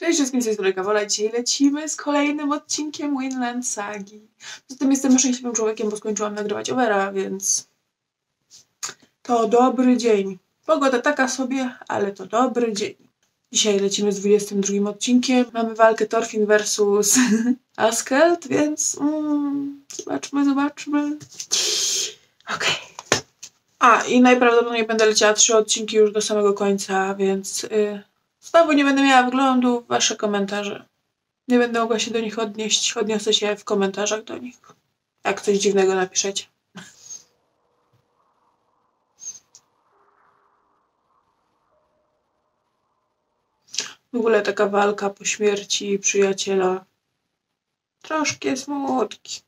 Cześć wszystkim, z tej strony Kawola. Dzisiaj lecimy z kolejnym odcinkiem Vinland Sagi. Zatem jestem szczęśliwym człowiekiem, bo skończyłam nagrywać Overa, więc to dobry dzień. Pogoda taka sobie, ale to dobry dzień. Dzisiaj lecimy z 22 odcinkiem. Mamy walkę Thorfinn versus Askeld, więc zobaczmy. Okej. I najprawdopodobniej będę leciała 3 odcinki już do samego końca, więc znowu nie będę miała wglądu w wasze komentarze. Nie będę mogła się do nich odnieść. Odniosę się w komentarzach do nich. Jak coś dziwnego napiszecie. W ogóle taka walka po śmierci przyjaciela. Troszkę smutki.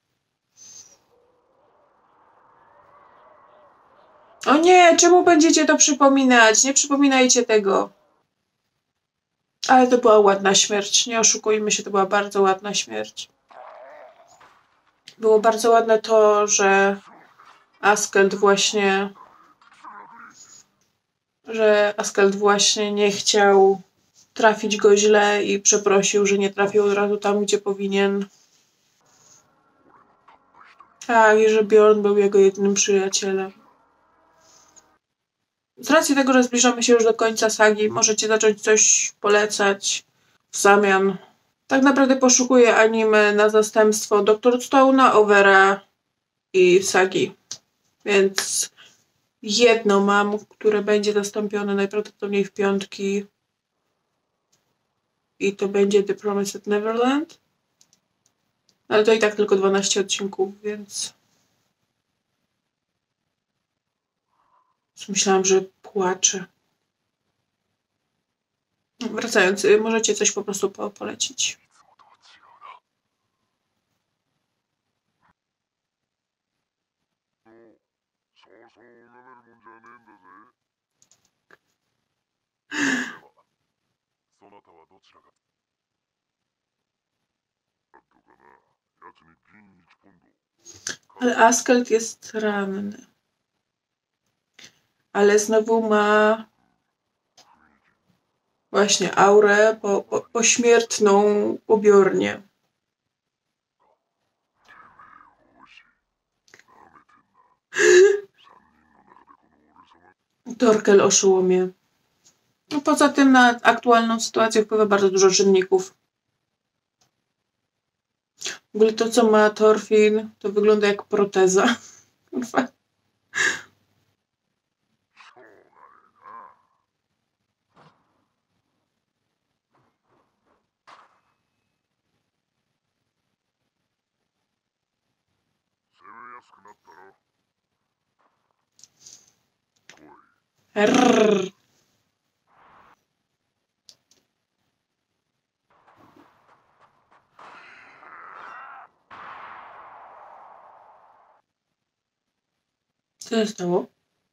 O nie, czemu będziecie to przypominać? Nie przypominajcie tego. Ale to była ładna śmierć. Nie oszukujmy się, to była bardzo ładna śmierć. Było bardzo ładne to, że Askeld właśnie nie chciał trafić go źle i przeprosił, że nie trafił od razu tam, gdzie powinien. Tak, i że Bjorn był jego jedynym przyjacielem. Z racji tego, że zbliżamy się już do końca sagi, możecie zacząć coś polecać w zamian. Tak naprawdę poszukuję anime na zastępstwo Dr. Stone'a, Overa i sagi. Więc jedno mam, które będzie zastąpione najprawdopodobniej w piątki. I to będzie The Promised Neverland. Ale to i tak tylko 12 odcinków, więc myślałam, że płaczę. Wracając, możecie coś po prostu polecić. Ale Askeld jest ranny. Ale znowu ma właśnie aurę pośmiertną po Bjornie. Torkel oszołomie. No poza tym na aktualną sytuację wpływa bardzo dużo czynników. W ogóle to, co ma Thorfinn, to wygląda jak proteza. Rrr. Co się stało?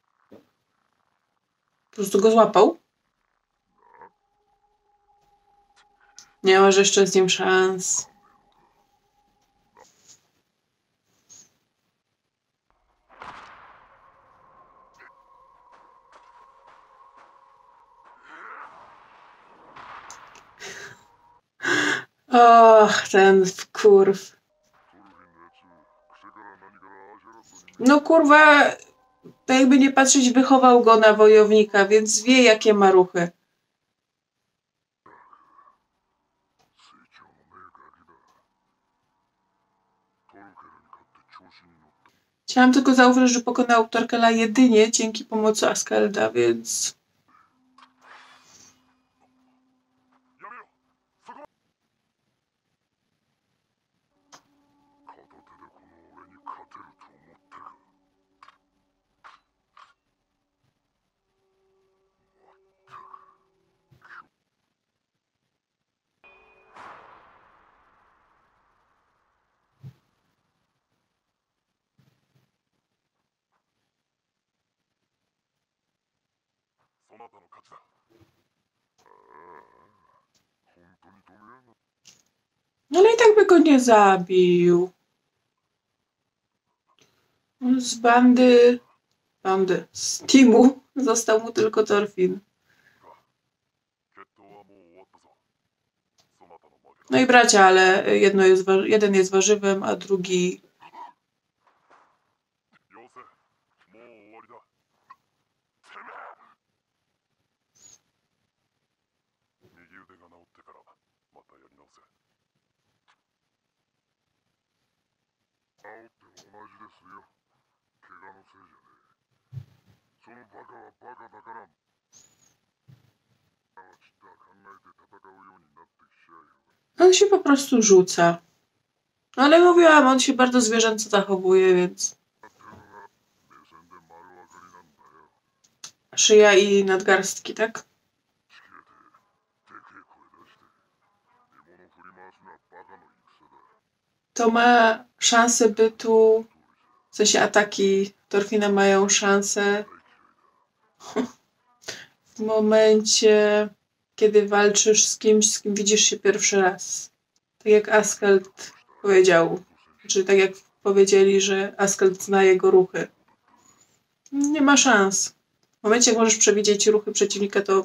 Po prostu go złapał? Nie masz jeszcze z nim szans. Och, ten kurw. No kurwa, to jakby nie patrzeć, wychował go na wojownika, więc wie, jakie ma ruchy. Chciałam tylko zauważyć, że pokonał Torkela jedynie dzięki pomocy Askelda, więc... Ale i tak by go nie zabił. Z bandy, z teamu został mu tylko Thorfinn. No i bracia, ale jeden jest warzywem, a drugi... よせ、もう終わりだ。てめえ。右腕が治ってからまたやり直せ。治っても同じですよ。怪我のせいじゃねえ。そのバカはバカだから。ちった考えて戦うようになってきちゃうよ。 On się po prostu rzuca. Ale mówiłam, on się bardzo zwierzęco zachowuje, więc... 目線で丸分かりなんだよ。 Szyja i nadgarstki, tak? ちきれてでけえ声出して獲物振り回すのはバカの戦だ。 To ma szansę bytu... W sensie ataki Thorfina mają szansę w momencie, kiedy walczysz z kimś, z kim widzisz się pierwszy raz. Tak jak Askald powiedział, czy tak jak powiedzieli, że Askald zna jego ruchy. Nie ma szans. W momencie, jak możesz przewidzieć ruchy przeciwnika, to...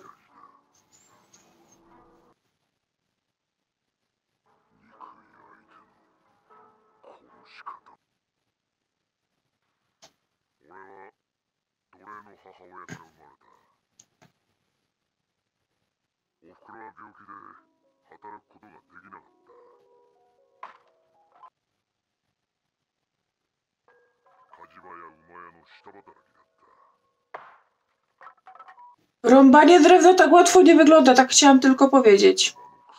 Rąbanie drewna tak łatwo nie wygląda, tak chciałam tylko powiedzieć.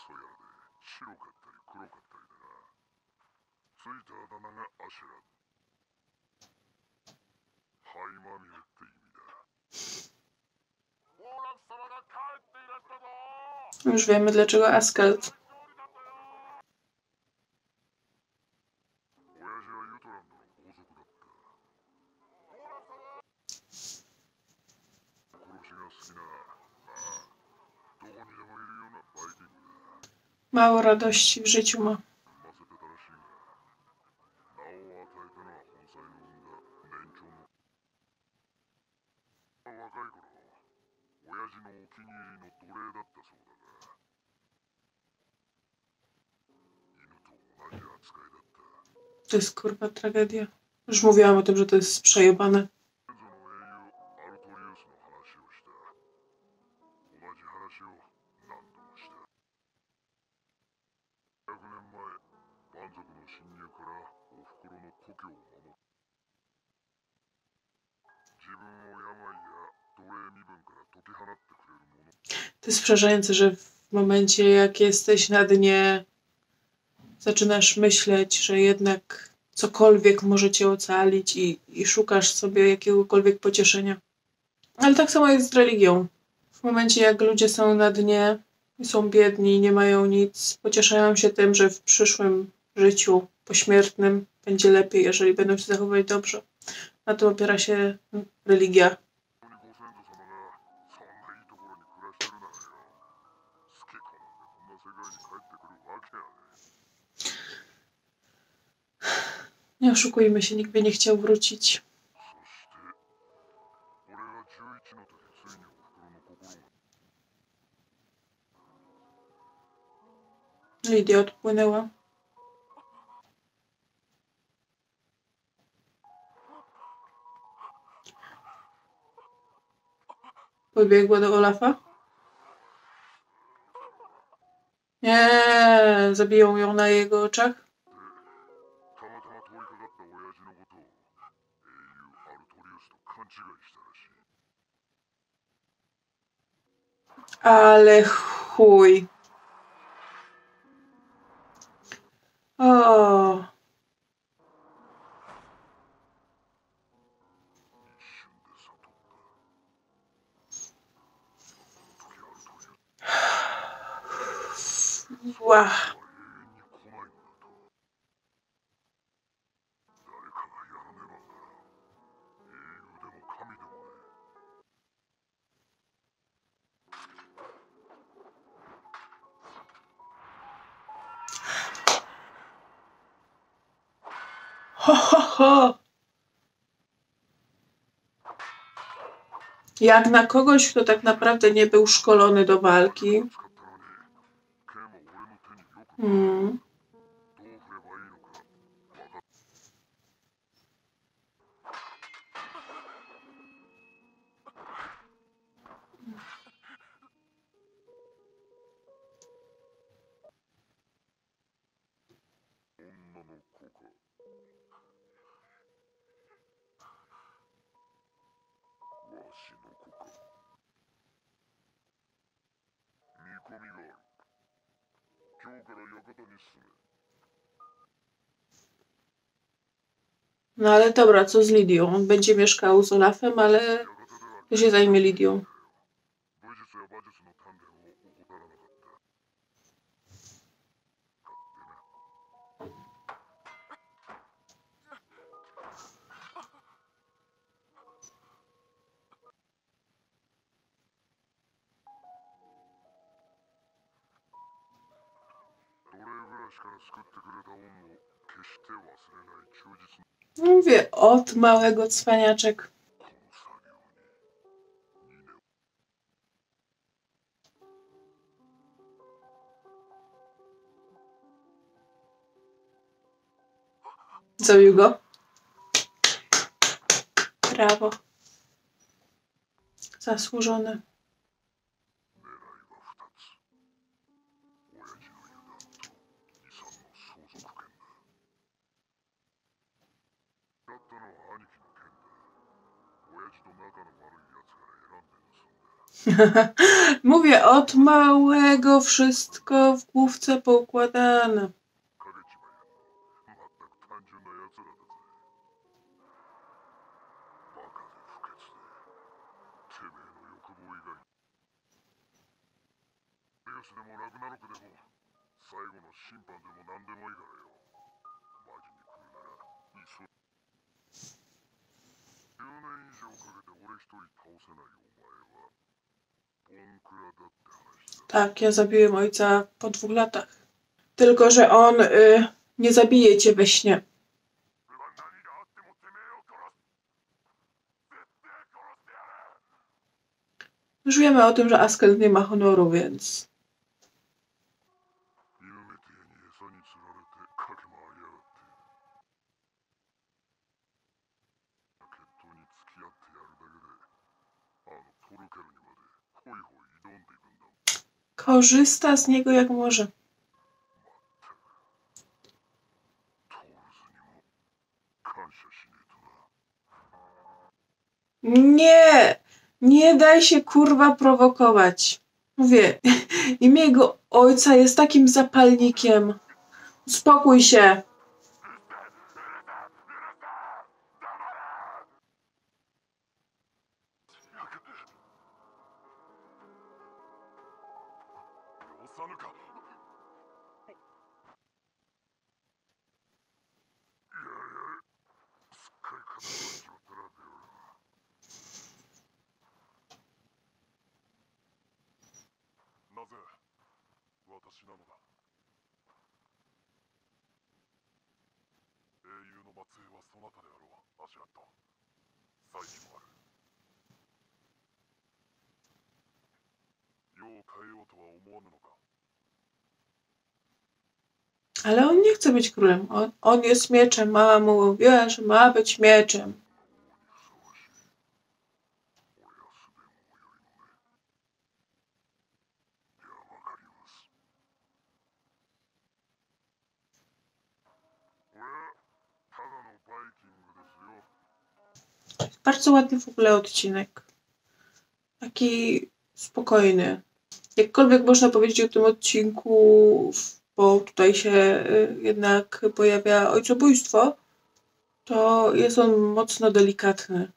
Już wiemy, dlaczego Askald. Mało radości w życiu ma. To jest kurwa tragedia. Już mówiłam o tym, że to jest przejebane. To jest przerażające, że w momencie, jak jesteś na dnie, zaczynasz myśleć, że jednak cokolwiek może cię ocalić i szukasz sobie jakiegokolwiek pocieszenia. Ale tak samo jest z religią. W momencie, jak ludzie są na dnie, są biedni, nie mają nic, pocieszają się tym, że w przyszłym życiu pośmiertnym będzie lepiej, jeżeli będą się zachowywać dobrze. Na tym opiera się religia. Nie oszukujmy się, nikt by nie chciał wrócić. Lidia odpłynęła. Podbiegła do Olafa. Nie, zabiją ją na jego oczach. Ale chuj. O. Ła. Ho, ho, ho. Jak na kogoś, kto tak naprawdę nie był szkolony do walki. No ale dobra, co z Lidią? On będzie mieszkał z Olafem, ale kto się zajmie Lidią? Mówię, od małego cwaniaczek. Zabił go. Brawo. Zasłużone. Mówię, od małego wszystko w główce poukładane. Tak, ja zabiłem ojca po 2 latach. Tylko że on nie zabije cię we śnie. Już wiemy o tym, że Askell nie ma honoru, więc... Korzysta z niego jak może. Nie! Nie daj się kurwa prowokować. Mówię, imię jego ojca jest takim zapalnikiem. Uspokój się. Ale on nie chce być królem. On jest mieczem. Mama mu mówiła, że ma być mieczem. Bardzo ładny w ogóle odcinek. Taki spokojny. Jakkolwiek można powiedzieć o tym odcinku, bo tutaj się jednak pojawia ojcobójstwo, to jest on mocno delikatny.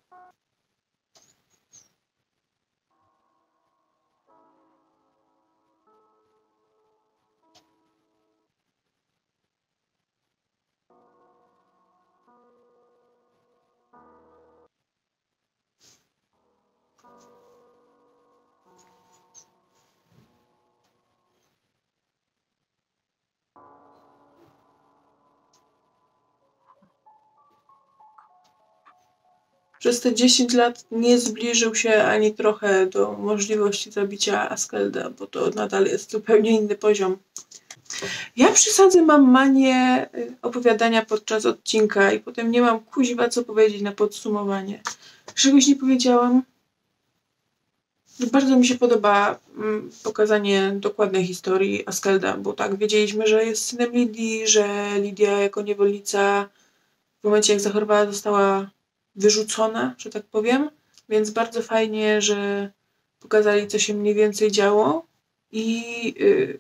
Przez te 10 lat nie zbliżył się ani trochę do możliwości zabicia Askelda, bo to nadal jest zupełnie inny poziom. Ja przy Sadze mam manię opowiadania podczas odcinka i potem nie mam kuźwa co powiedzieć na podsumowanie. Czegoś nie powiedziałam. Bardzo mi się podoba pokazanie dokładnej historii Askelda, bo tak, wiedzieliśmy, że jest synem Lidii, że Lidia jako niewolnica w momencie jak zachorowała została wyrzucona, że tak powiem, więc bardzo fajnie, że pokazali co się mniej więcej działo i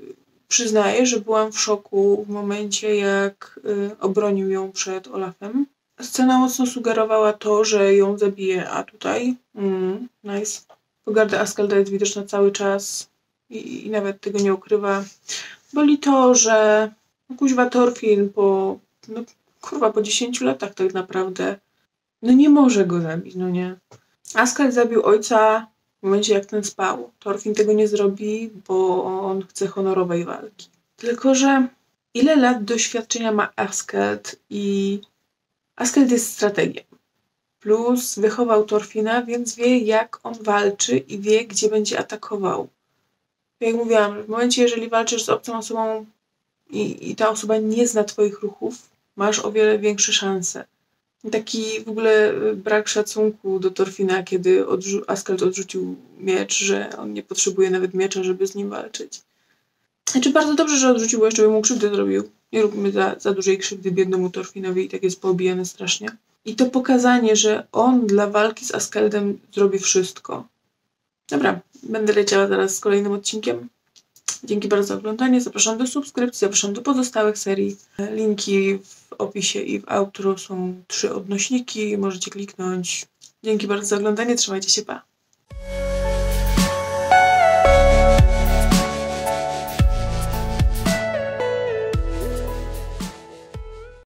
Przyznaję, że byłam w szoku w momencie, jak obronił ją przed Olafem. Scena mocno sugerowała to, że ją zabije, a tutaj nice. Pogarda Askelda jest widoczna cały czas i nawet tego nie ukrywa. Boli to, że kuźwa Thorfinn po 10 latach tak naprawdę nie może go zabić, nie. Askell zabił ojca w momencie, jak ten spał. Thorfinn tego nie zrobi, bo on chce honorowej walki. Tylko że ile lat doświadczenia ma Askeld i Askeld jest strategiem. Plus wychował Thorfinna, więc wie, jak on walczy i wie, gdzie będzie atakował. Jak mówiłam, w momencie, jeżeli walczysz z obcą osobą i ta osoba nie zna twoich ruchów, masz o wiele większe szanse. Taki w ogóle brak szacunku do Thorfinna, kiedy Askeld odrzucił miecz, że on nie potrzebuje nawet miecza, żeby z nim walczyć. Znaczy bardzo dobrze, że odrzucił, bo jeszcze by mu krzywdę zrobił. Nie róbmy za dużej krzywdy biednemu Thorfinnowi i tak jest poobijany strasznie. I to pokazanie, że on dla walki z Askeldem zrobi wszystko. Dobra, będę leciała zaraz z kolejnym odcinkiem. Dzięki bardzo za oglądanie. Zapraszam do subskrypcji, zapraszam do pozostałych serii. Linki w opisie i w outro są 3 odnośniki. Możecie kliknąć. Dzięki bardzo za oglądanie. Trzymajcie się, pa!